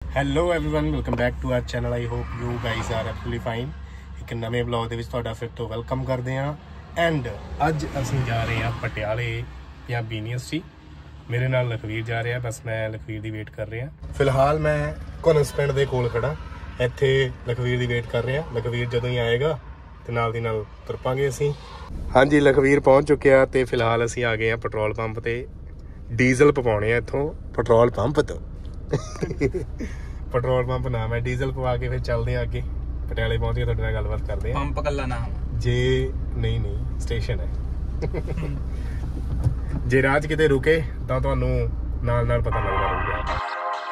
Hello everyone welcome back to our channel. I hope you guys are absolutely fine. एक नवे blog ਦੇ ਵਿੱਚ ਤੁਹਾਡਾ ਫਿਰ ਤੋਂ ਵੈਲਕਮ ਕਰਦੇ ਹਾਂ। ਐਂਡ ਅੱਜ ਅਸੀਂ ਜਾ ਰਹੇ ਹਾਂ ਪਟਿਆਲੇ ਪੰਜਾਬੀ ਯੂਨੀਵਰਸਿਟੀ। ਮੇਰੇ ਨਾਲ ਲਖਵੀਰ ਜਾ ਰਿਹਾ, ਬਸ ਮੈਂ ਲਖਵੀਰ ਦੀ ਵੇਟ ਕਰ ਰਿਹਾ। ਫਿਲਹਾਲ ਮੈਂ ਕੋਨਸ ਪਿੰਡ ਦੇ ਕੋਲ ਖੜਾ, ਇੱਥੇ ਲਖਵੀਰ ਦੀ ਵੇਟ ਕਰ ਰਿਹਾ। ਲਖਵੀਰ ਜਦੋਂ ਹੀ ਆਏਗਾ ਤੇ ਨਾਲ ਦੀ ਨਾਲ ਤੁਰ ਪਾਂਗੇ ਅਸੀਂ। ਹਾਂਜੀ, ਲਖਵੀਰ ਪਹੁੰਚ ਚੁੱਕਿਆ ਤੇ ਫਿਲਹਾਲ ਅਸੀਂ ਆ ਗਏ ਹਾਂ ਪੈਟਰੋਲ ਪੰਪ ਤੇ ਡੀਜ਼ਲ ਪਵਾਉਣੇ ਆ ਇੱਥੋਂ ਪੈਟਰੋਲ ਪੰਪ ਤੋਂ। ਪੈਟਰੋਲ ਪੰਪ ਨਾਮ है, डीजल पवा के फिर चलते हैं अगे। पटियाले पहुंच के तुहाडे नाल गलबात करते हैं। पंप कल्ला नाम जे नहीं स्टेशन है। जे राह च किते रुके तां तुहानूं नाल नाल पता लगदा रहूगा।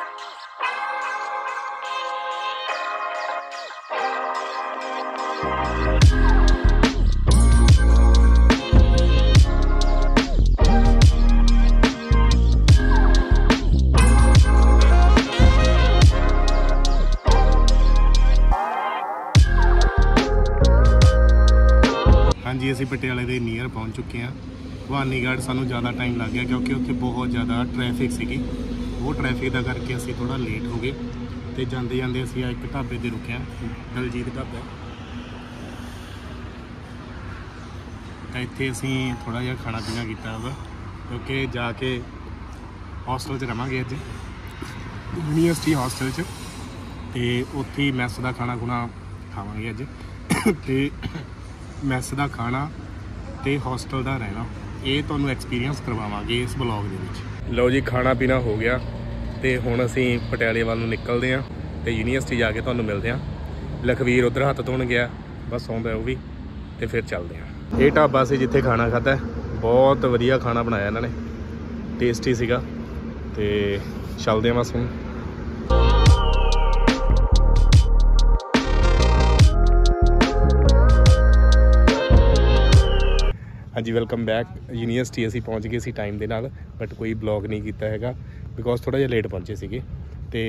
हाँ जी, असी पटियाले के नीयर पहुँच चुके हैं। भवानीगढ़ सानू ज़्यादा टाइम लग गया क्योंकि उत्थे बहुत ज़्यादा ट्रैफिक सी। वो ट्रैफिक का करके असी थोड़ा लेट हो गए तो जाते जाते असी एक ढाबे पर रुके, दलजीत ढाबा। तो इत्थे असी थोड़ा जिहा खाना पीना किया वा क्योंकि जाके हॉस्टल च रहांगे अज, यूनीवर्सिटी हॉस्टल च, ते उत्थे मैस का खाना खुना खावांगे अज। ते मैस का खाना तो हॉस्टल का रहना ये तुहानूं एक्सपीरियंस करवावांगे इस ब्लॉग दे विच। लो जी, खाना पीना हो गया तो हुण असीं पटियाले वाल नूं निकलदे हां ते यूनीवर्सिटी जाके तुहानूं मिलदे हां। लखवीर उधर हत्थ धोण गया, बस आउंदा वो भी, तो फिर चलदे हां। ये ढाबा सी जिथे खाना खाता है, बहुत वधिया खाना बनाया इन्हां ने, टेस्टी सीगा। ते चलदे हां बस हुण। हाँ जी, वेलकम बैक। यूनीवर्सिटी असी पहुँच गए सी टाइम के नाल, बट कोई ब्लॉग नहीं किया है बिकॉज थोड़ा जिहा लेट पहुँचे थे। तो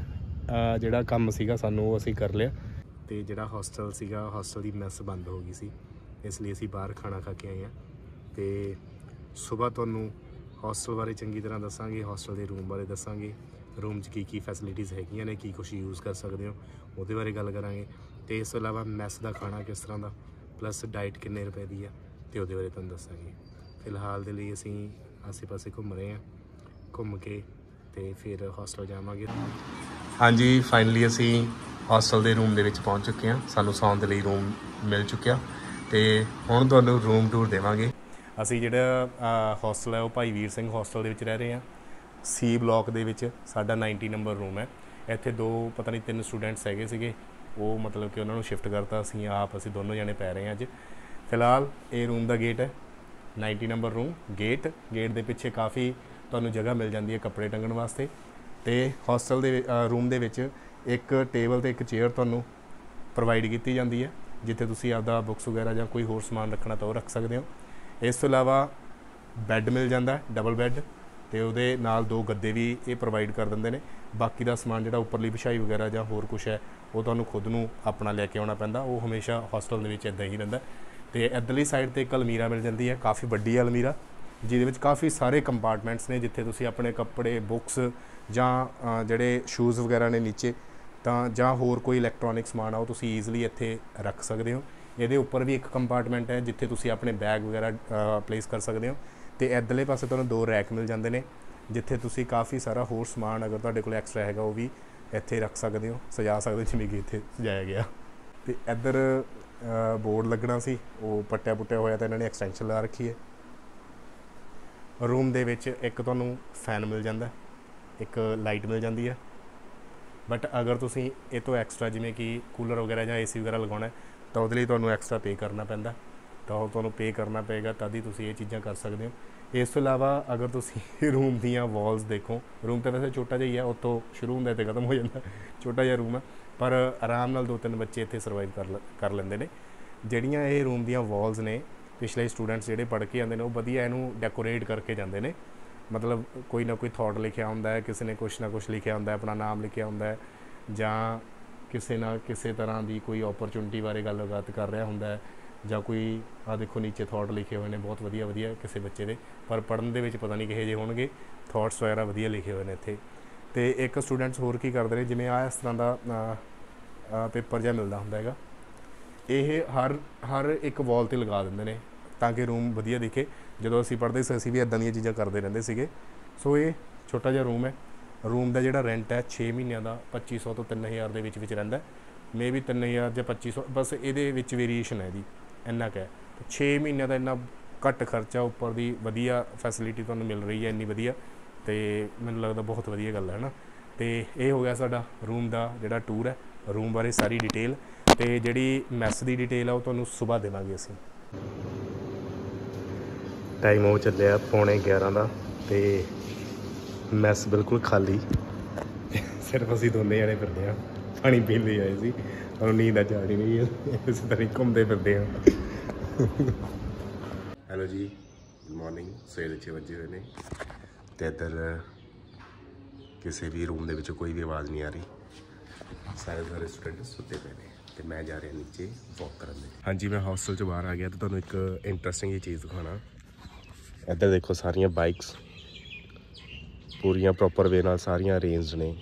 जोड़ा काम सीगा सानू असी कर लिया। तो जोड़ा हॉस्टल सीगा, हॉस्टल की मैस बंद हो गई सी, इसलिए असी बाहर खाना खा के आए हैं। तो सुबह तुहानू हॉस्टल बारे चंगी तरह दसांगे, हॉस्टल के रूम बारे दसांगे, रूम च की फैसिलिटीज़ हैगियां ने, की कुछ यूज़ कर सकते हो वो बारे गल करांगे। तो इस तो इलावा मैस का खाना किस तरह का, प्लस डाइट किन्ने रुपए की है तो वो बारे तुहानूं दसांगे। फिलहाल के लिए असी आसे पासे घूम रहे हैं, घूम के तो फिर हॉस्टल जावांगे। हाँ जी, फाइनली असी हॉस्टल के रूम के पहुँच चुके हैं, सानू सौन के लिए रूम मिल चुकिया। तो हुण तुहानूं रूम टूर देवांगे। असी जिहड़ा हॉस्टल है वो भाई वीर सिंह हॉस्टल के रह रहे हैं, सी ब्लॉक के विच साडा 90 नंबर रूम है। इत्थे दो पता नहीं 3 स्टूडेंट्स हैगे सीगे, वो मतलब कि उन्होंने शिफ्ट करता, असी दोनों जने पै रहे हैं अज। फिलहाल ये रूम का गेट है 90 नंबर रूम। गेट के पिछे काफ़ी तुहानूं जगह मिल जाती है कपड़े टंगण वास्ते। तो हॉस्टल के रूम के विच एक टेबल तो एक चेयर तुहानूं प्रोवाइड की जाती है, जिथे तुसीं आपदा बुक्स वगैरह या कोई होर समान रखना तो रख सकते हो। इस तो इलावा बैड मिल जाता है, डबल बैड, तो वो नाल 2 गद्दे भी ये प्रोवाइड कर देंगे ने। बाकी का समान जो उपरली बिछाई वगैरह या होर कुछ है वो तुहानूं खुद नूं अपना लैके आउणा पैंदा, वो हमेशा हॉस्टल के इदां ही रहिंदा। तो इधरली साइड तो एक अलमीरा मिल जाती है, काफ़ी वड्डी अलमीरा, जिहदे काफ़ी सारे कंपार्टमेंट्स ने, जिथे तुसीं अपने कपड़े, बुक्स जां जिहड़े शूज़ वगैरह ने नीचे तां जां होर कोई इलैक्ट्रॉनिक समान आ तुसीं ईजली इत्थे रख सकते हो। ये उपर भी एक कंपार्टमेंट है जिथे तुसीं अपने बैग वगैरह प्लेस कर सकते हो। तो इधरले पासे तुहानूं 2 रैक मिल जाते हैं, जिथे तुसीं काफ़ी सारा होर समान अगर तुहाडे कोल एक्स्ट्रा हैगा वो भी इत्थे रख सकते हो, सजा सकते हो, जिवें कि इत्थे सजाया गया। तो इधर बोर्ड लगना सी, वो पट्टिया पुट्टिया होया तो इन्होंने एक्सटेंशन ला रखी है। रूम दे विच एक तुहानूं फैन मिल जाता है, एक लाइट मिल जाती है, बट अगर तुसीं ये तो एक्सट्रा जिवें कि कूलर वगैरह या AC वगैरह लगवाना है तो वो तुहानूं एक्सट्रा पे करना पैंदा, तो तुहानूं पे करना पेगा तद ही तुसीं ये चीज़ां कर सकते हो। इस तो इलावा अगर तुसीं रूम दीयां वॉल्स देखो, रूम तो वैसे छोटा जिहा ही है, उत्तों शुरू होंदा ते खत्म हो जाता, छोटा जिहा रूम है, पर आराम नाल 2-3 बच्चे इत्थे सर्वाइव कर लेंदे ने। जिहड़ियां ये रूम दीयां वॉल्स ने, पिछले स्टूडेंट्स जिहड़े पढ़ के आंदे ने वो वधिया इहनूं डेकोरेट करके जांदे ने, मतलब कोई ना कोई थॉट लिखिया हुंदा है, किसी ने कुछ ना कुछ लिखिया हुंदा है, अपना नाम लिखिया हुंदा है, जां किसी ना किसी तरह की कोई अपॉर्चुनिटी बारे गलबात कर रहा हुंदा है, ਜਾਂ ਕੋਈ ਆ ਦੇਖੋ ਨੀਚੇ ਥਾਟ ਲਿਖੇ ਹੋਏ ਨੇ ਬਹੁਤ ਵਧੀਆ ਵਧੀਆ ਕਿਸੇ ਬੱਚੇ ਦੇ, ਪਰ ਪੜ੍ਹਨ ਦੇ ਵਿੱਚ ਪਤਾ ਨਹੀਂ ਕਿਹੋ ਜਿਹੇ ਹੋਣਗੇ। ਥਾਟਸ ਵਗੈਰਾ ਵਧੀਆ ਲਿਖੇ ਹੋਏ ਨੇ ਇੱਥੇ। तो एक स्टूडेंट्स होर की करते हैं जिमें इस तरह का पेपर जिहा मिलता होंदा हैगा, ये हर एक वॉल ते लगा देंगे ने ताकि रूम वधिया दिखे। जो असीं पढ़ते सी असीं भी इदां दी चीज़ां करते रहंदे सीगे। सो ये छोटा जिहा रूम है, रूम का जिहड़ा रेंट है 6 महीनों का 2500 तो 3000 के विच रहिंदा, मे भी 3000 या 2500, बस ये वेरीएशन है जी इन्ना क है। तो 6 महीनों का इन्ना घट खर्चा उपर दी वधिया फैसिलिटी तुहानूं मिल रही है इन्नी वधिया, तो मैनूं लगदा बहुत वधिया गल है ना। तो ये हो गया साडा रूम का जिहड़ा टूर है, रूम बारे सारी डिटेल, तो जिहड़ी मैस की डिटेल है वो तुहानूं सुबह देवांगे असीं। टाइम हो चलिया 11:15 का, तो मैस बिल्कुल खाली, सिर्फ असीं दोने जने फिरदे हैं, पानी पीण लई आए सी और नींद अज आ नहीं है, इस तरह घूमते फिरदे हैं। हेलो जी, गुड मॉर्निंग। सवेरे 6 बजे हुए ने, तो इधर किसी भी रूम के विच कोई भी आवाज़ नहीं आ रही, सारे स्टूडेंट सुते पे ने, तो मैं जा रहा नीचे वॉक करने। हाँ जी, मैं हॉस्टल चो बाहर आ गया, तो तुहानूं एक इंटरस्टिंग जी चीज़ दिखाना। इधर देखो सारियां बाइक्स पूरियां प्रॉपर वे नाल सारियां अरेंज ने,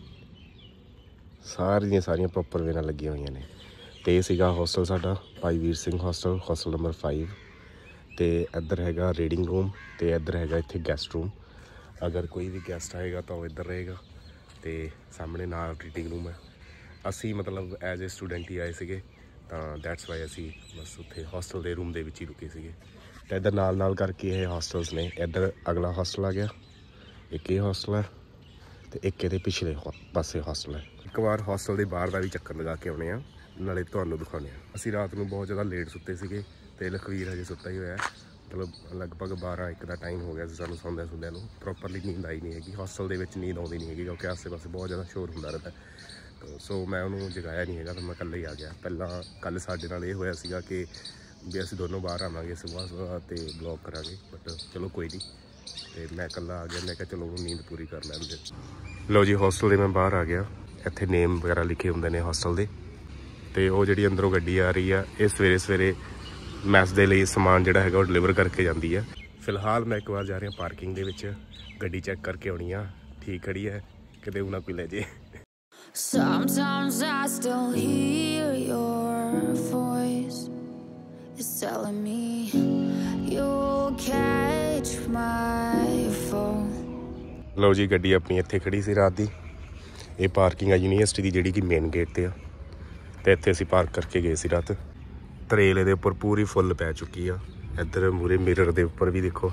सारियां प्रॉपर वे नाल लगियां होईयां ने। तो ये सीगा हॉस्टल साडा Bhai Vir Singh hostel, hostel number 5। तो इधर हैगा रीडिंग रूम, तो इधर हैगा इत्थे गैसट रूम। अगर कोई भी गैसट आएगा तो इधर रहेगा, तो सामने नाल रीडिंग रूम है। असी मतलब एज ए स्टूडेंट ही आए थे, तो दैट्स वाई असी बस उत्थे हॉस्टल के रूम के विच ही रुके थे। तो इधर नाल करके ये हॉस्टल्स ने, इधर अगला हॉस्टल आ गया, एक ये हॉस्टल है, तो एक ये पिछले पासे हॉस्टल है। एक बार हॉस्टल के बाहर का भी चक्कर लगा के आने, नाले तुहानूं दिखाने। असी रात को बहुत ज़्यादा लेट सुते थे, तो लखवीर हजे सुता ही होया, मतलब लगभग 12-1 का टाइम हो गया सानूं सौंदे सुंदे नूं। प्रॉपरली नींद आई नहीं हैगी, हॉस्टल के नींद आती नहीं हैगी क्योंकि आसे पासे बहुत ज़्यादा शोर होंदा रहता है। तो सो मैं उन्होंने जगाया नहीं है, तो मैं कल्ला ही आ गया। पहला कल साडे नाल ये होया सीगा कि भी असीं दोनों बाहर आवांगे सुबह तो ब्लॉग करांगे, बट चलो कोई नहीं, तो मैं कल्ला आ गया। मैं कहा चलो नींद पूरी कर लैंदे। लो जी, हॉस्टल के मैं बाहर आ गया। इत्थे नेम वगैरह लिखे होंदे ने हॉस्टल के, तो वो जी अंदरों गड्डी आ रही है, ये सवेरे मैस के लिए समान जोड़ा है वो डिलीवर करके जाती है। फिलहाल मैं एक बार जा रहा पार्किंग के विच, गड्डी चैक करके आनी आ ठीक खड़ी है, किते ना कोई ले जे। Sometimes I still hear your voice, it's telling me you'll catch my phone। लो जी, गड्डी अपनी इत्थे खड़ी सी रात दी। ये पार्किंग है यूनीवर्सिटी की जिहड़ी कि मेन गेट ते आ, ते इत्थे असीं पार्क करके गए सी रात। तरेल दे उपर पूरी फुल पै चुकी आ। इधर मूरे मिरर दे उपर भी देखो।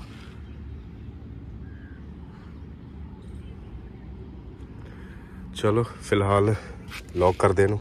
चलो फिलहाल लॉक कर दें,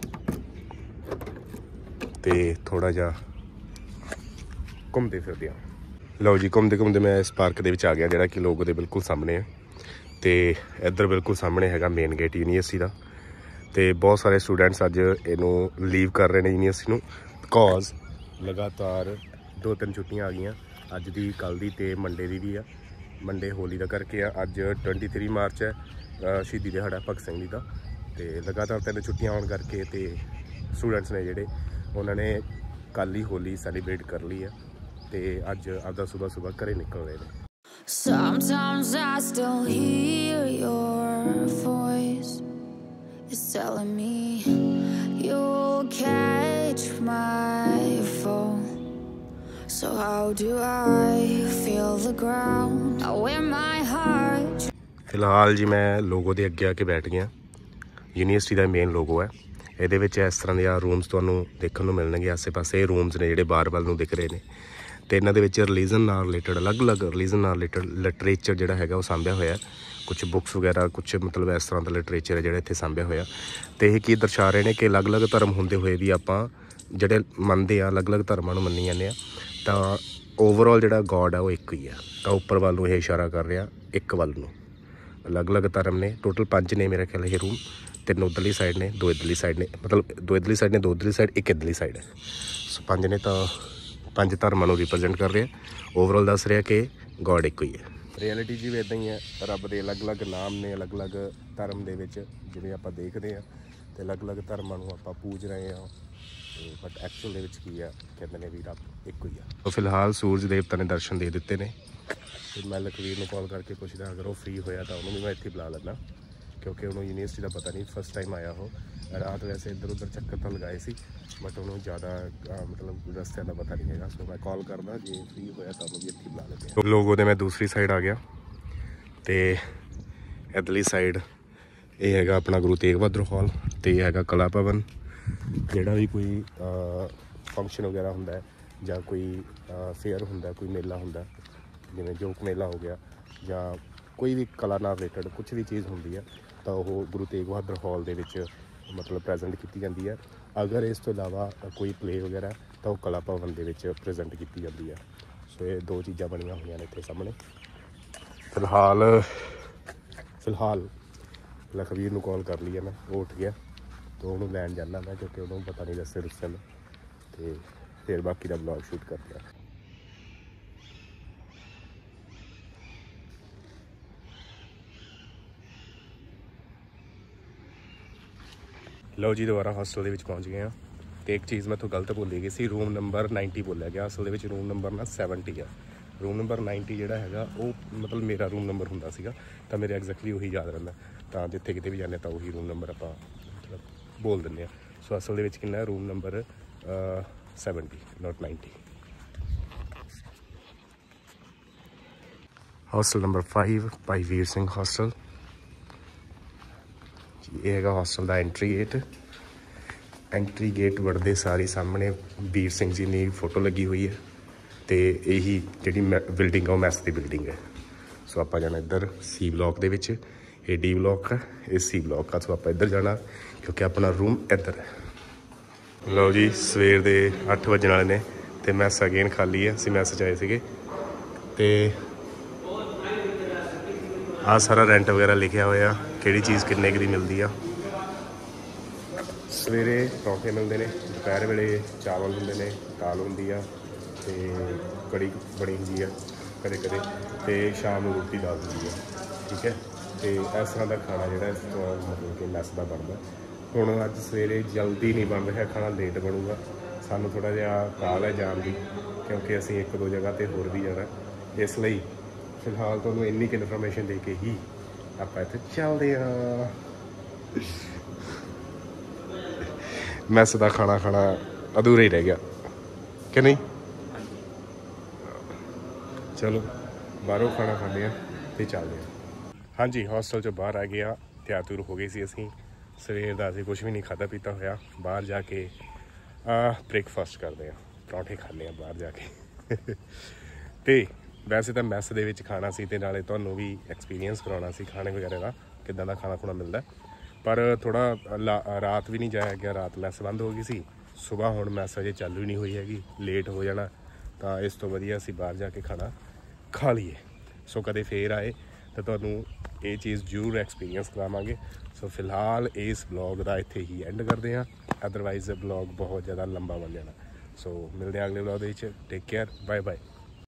तो थोड़ा जा घूमते फिरते हैं। लो जी, घूमते मैं इस पार्क के आ गया जोड़ा कि लोगो के बिल्कुल सामने है। तो इधर बिल्कुल सामने हैगा मेन गेट यूनीवर्सिटी का। तो बहुत सारे स्टूडेंट्स अज इनू लीव कर रहे हैं यूनीवर्सिटी में, बिकॉज लगातार 2-3 छुट्टियां आ गई, अज दी कल दी ते मंडे दी भी आ। मंडे होली का करके अज 23 मार्च है, शहीदी दिहाड़ा भगत सिंह जी का। तो लगातार 3 छुट्टियां होने करके तो स्टूडेंट्स ने जोड़े उन्होंने कल ही होली सैलीब्रेट कर ली है, तो अज आपदा सुबह घरे निकल रहे हैं। Sometimes I still hear your voice, it's telling me you'll catch my phone। So how do I feel the ground where my heart। फिलहाल जी मैं लोगो के अगे आके बैठ गया। यूनीवर्सिटी का मेन लोगो है, ये इस तरह के रूम्स तुहानूं देखने को मिलणगे। आसे पासे रूम्स ने जोड़े बार वाल नूं दिख रहे हैं, तो इन्हों के रिलीजन नाल रिलेटिड अलग रिलीजन नाल रिलेटिड लिटरेचर जोड़ा है वो सांभिया होया, कुछ बुक्स वगैरह कुछ मतलब इस तरह का लिटरेचर है जो इत्थे सांभिया होया। तो यह की दर्शा रहे हैं कि अलग अलग धर्म होंदे हुए भी आपां जिहड़े मनदे आ अलग अलग धर्मां नूं मन्नी जांदे आ, तो ओवरऑल जिहड़ा गॉड है वो एक ही है। तो उपर वाल नूं यह इशारा कर रहा एक वाल नूं। अलग अलग धर्म ने, टोटल 5 ने मेरे ख्याल ये रूम, 3 उधरली साइड ने, 2 इधरली साइड ने, मतलब 2 इधरली साइड ने, 2 उधरली साइड, 1 इधरली साइड है। सो 5 ने, तो 5 धर्मां नूं रिप्रजेंट कर रहे हैं। ओवरऑल दस रहा कि गॉड एक ही है। रियलिटी जी भी इदां ही है, रब के अलग अलग नाम ने अलग अलग धर्म के जिवें आपां देखते हैं, तो अलग अलग धर्मां नूं आपां पूज रहे हैं, बट एक्चुअल की है कहते हैं भी रब एक ही है। तो फिलहाल सूरज देवता ने दर्शन दे दिते ने, तो मैं लखवीर को कॉल करके पुछदा अगर वो फ्री होया तो उन्होंने मैं इत्थे बुला लैना, क्योंकि उन्होंने यूनिवर्सिटी का पता नहीं, फस्ट टाइम आया वो। रात वैसे इधर उधर चक्कर तो लगाए सी, बट उन्होंने ज़्यादा मतलब रस्तियां का पता नहीं है। सो मैं कॉल करना जे फ्री होया तो भी इत्थे बुला लेते हैं। लोगों ने मैं दूसरी साइड आ गया तो इधरली साइड ये है अपना गुरु तेग बहादुर हॉल, तो ये है कला भवन। जोड़ा भी कोई फंक्शन वगैरह होंगे या कोई फेयर होंगे, कोई मेला होंगे, जिमें जोक मेला हो गया या कोई भी कला नाल रिलेटेड कुछ भी चीज़ होंगी है तो वो गुरु तेग बहादुर हॉल दे विच मतलब प्रेजेंट की जाती है। अगर इस तो इलावा कोई प्ले वगैरह तो वो कला भवन दे विच प्रेजेंट की जाती है। सो ये दो चीज़ां बनिया हुई ने इत्थे सामने। फिलहाल लखवीर नूं कॉल कर ली है मैं, वो उठ गया तो उन्होंने लैन जाना मैं, क्योंकि उन्होंने पता नहीं रस्ते रुस्ते में, तो फिर बाकी का ब्लॉग शूट करते हैं। लो जी दोबारा हॉस्टल के पहुँच गए हैं। तो एक चीज़ मैं तो गलत बोली गई सी, रूम नंबर 90 बोलिया गया, असल के रूम नंबर ना 70 है। रूम नंबर 90 जोड़ा है वो मतलब मेरा रूम नंबर होंदा सीगा, तो मेरे एग्जैक्टली उही याद रहा, तो जिथे किते भी जाने तो उही रूम नंबर आप मतलब बोल दें। सो असल के कितना room number 70 not 90। Hostel number 5 Bhai Vir Singh hostel. ये है हॉस्टल का एंट्री गेट बढ़ते सारी सामने वीर सिंह जी की फोटो लगी हुई है, तो यही जी बिल्डिंग है वो मैस की बिल्डिंग है। सो आप जाना इधर सी ब्लॉक के, ये डी ब्लॉक है, ये सी ब्लॉक है। सो आप इधर जाना क्योंकि अपना रूम इधर है। लो जी सवेर के 8 बजने वाले ने, तो मैस अगेन खाली है, असीं मैस च आए थे। तो आ सारा रेंट वगैरह लिखा होया, किहड़ी चीज़ किन्ने की मिलती है। सवेरे परौंठे मिलते हैं, दोपहर वेले चावल होंगे ने, दाल होंगी है, तो कड़ी बनी होंगी है कदे कदे, तो शाम को रोटी दाल होंगी है। ठीक है, तो इस तरह का खाना जोड़ा मतलब कि मैस का बनता। हुण अज सवेरे जल्दी नहीं बन रहा खाना, लेट बनूगा। सानू थोड़ा जिहा काल है जान की, क्योंकि असीं एक दो जगह पर होर भी जाना, इसलिए फिलहाल तुहानू इन्नी क इन्फॉर्मेशन दे के ही आप इत्थे चलदे हां। मैस का खाना खाना अधूरा ही रह गया कि नहीं। चलो बाहरों खाना खाने तो चलते हैं। हाँ जी हॉस्टल चो बाहर आ गया, तैयार तुर हो गई सी। असी सवेर का कुछ भी नहीं खाता पीता होया, बाहर जाके ब्रेकफास्ट करते हैं, परौंठे खाने बाहर जाके। तो वैसे तो मैस दे विच खाना सी, ते नाले तुहानू भी एक्सपीरियंस कराउणा सी खाने वगैरह का, किदां दा खाना खुना मिलता। पर थोड़ा रात भी नहीं जाया गया, रात मैस बंद हो गई सी। सुबह हुण मैस अजे चालू ही नहीं हुई हैगी, लेट हो जाना, तो इस तो वधिया असीं बाहर जाके खाना खा लीए। सो कदे फिर आए तो तुहानू ये चीज़ जरूर एक्सपीरियंस करावांगे। सो फिलहाल इस ब्लॉग का इत्थे ही एंड करते हैं, अदरवाइज ब्लॉग बहुत ज़्यादा लंबा बन जाना। सो मिलते हैं अगले blog. Take care, bye bye.